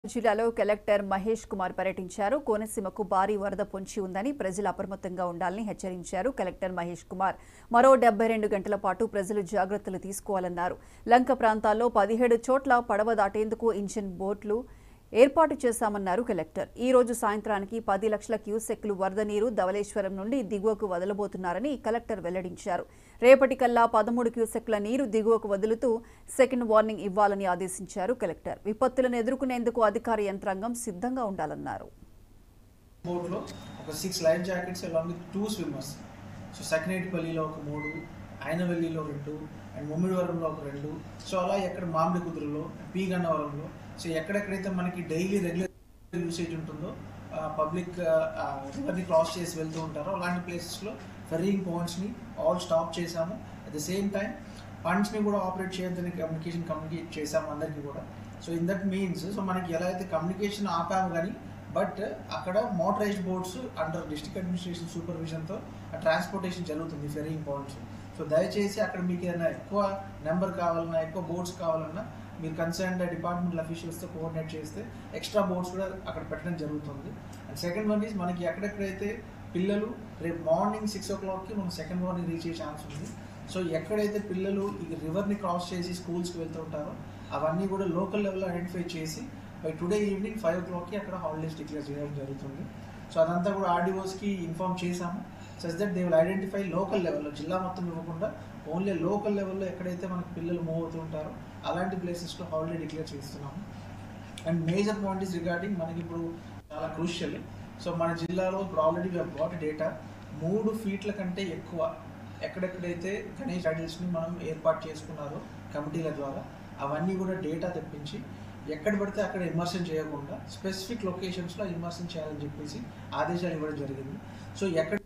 జిల్లాలో కలెక్టర్ మహేష్ కుమార్ పర్యటించారు. కోనసీమకు భారీ వరద పొంచి ఉందని ప్రజలు అప్రమత్తంగా ఉండాలని హెచ్చరించారు. కలెక్టర్ మహేష్ కుమార్ మరో 72 గంటల పాటు ప్రజలు జాగ్రత్తలు తీసుకోవాలన్నారు. లంక ప్రాంతాల్లో 17 చోట్ల పడవ దాటేందుకు ఇంజిన్ బోట్లు ఏర్పాటు చేశామన్నారు కలెక్టర్. ఈ రోజు సాయంత్రానికి 10 లక్షల క్యూసెక్లు వరద నీరు ధవళేశ్వరం నుండి దిగువకు వదలబోతున్నారని కలెక్టర్ వెల్లడించారు. రేపటికల్లా 13 క్యూసెక్ల నీరు దిగువకు వదులుతూ సెకండ్ వార్నింగ్ ఇవ్వాలని ఆదేశించారు కలెక్టర్. విపత్తులను ఎదుర్కొనేందుకు అధికార యంత్రాంగం సిద్ధంగా ఉండాలన్నారు. బోట్లో ఒక 6 life jackets along with 2 swimmers. So సెకండేటిపల్లిలో ఒక 3, అయినవెల్లిలో 2 అండ్ ముమ్మిడివరంలో ఒక 2. సో అలా ఎక్కడ మామిడి కుదురులో, పీ గన్నవరంలో, సో ఎక్కడెక్కడైతే మనకి డైలీ రెగ్యులర్ యూసేజ్ ఉంటుందో పబ్లిక్ రివర్ని క్రాస్ చేసి వెళ్తూ ఉంటారో అలాంటి ప్లేసెస్లో ఫెర్రింగ్ పాయింట్స్ని ఆల్ స్టాప్ చేశాము. అట్ ద సేమ్ టైం ఫండ్స్ని కూడా ఆపరేట్ చేయొద్దని కమ్యూనికేట్ చేశాము అందరికీ కూడా. So in that means so మనకి ఎలా అయితే కమ్యూనికేషన్ ఆపాము కానీ బట్ అక్కడ motorised boats under district administration సూపర్విజన్తో ట్రాన్స్పోర్టేషన్ జరుగుతుంది ఫెర్రింగ్ పాయింట్స్. సో దయచేసి అక్కడ మీకు ఏదైనా ఎక్కువ నెంబర్ కావాలన్నా, ఎక్కువ బోట్స్ కావాలన్నా మీరు కన్సర్న్డ్ డిపార్ట్మెంటల్ అఫీషియల్స్తో కోఆర్డినేట్ చేస్తే ఎక్స్ట్రా బోట్స్ కూడా అక్కడ పెట్టడం జరుగుతుంది. అండ్ సెకండ్ వన్ ఈజ్ మనకి ఎక్కడెక్కడైతే పిల్లలు రేపు మార్నింగ్ 6 o'clockకి మనం సెకండ్ వార్నింగ్ రీచ్ అయ్యే ఛాన్స్ ఉంది. సో ఎక్కడైతే పిల్లలు ఈ రివర్ని క్రాస్ చేసి స్కూల్స్కి వెళ్తూ ఉంటారో అవన్నీ కూడా లోకల్ లెవెల్లో ఐడెంటిఫై చేసి బై టుడే ఈవినింగ్ 5 o'clockకి అక్కడ హాలిడేస్ డిక్లేర్ చేయడం జరుగుతుంది. సో అదంతా కూడా ఆర్డీఓస్కి ఇన్ఫార్మ్ చేశాము. Such that they will identify local లెవెల్లో, జిల్లా మొత్తం ఇవ్వకుండా ఓన్లీ లోకల్ లెవెల్లో ఎక్కడైతే మనకి పిల్లలు మూవ్ అవుతూ ఉంటారో అలాంటి ప్లేసెస్లో హాలిడే డిక్లేర్ చేస్తున్నాము. And major point is regarding మనకి ఇప్పుడు చాలా క్రూషియల్. సో మన జిల్లాలో ఇప్పుడు already we have got data 3 ఫీట్ల కంటే ఎక్కువ ఎక్కడెక్కడైతే గణేష్ ఐడల్స్ని మనం ఏర్పాటు చేసుకున్నారో కమిటీల ద్వారా అవన్నీ కూడా డేటా తెప్పించి ఎక్కడ పడితే అక్కడ ఇమర్షన్ చేయకుండా స్పెసిఫిక్ లొకేషన్స్లో ఇమర్షన్ చేయాలని చెప్పేసి ఆదేశాలు ఇవ్వడం జరిగింది. సో ఎక్కడ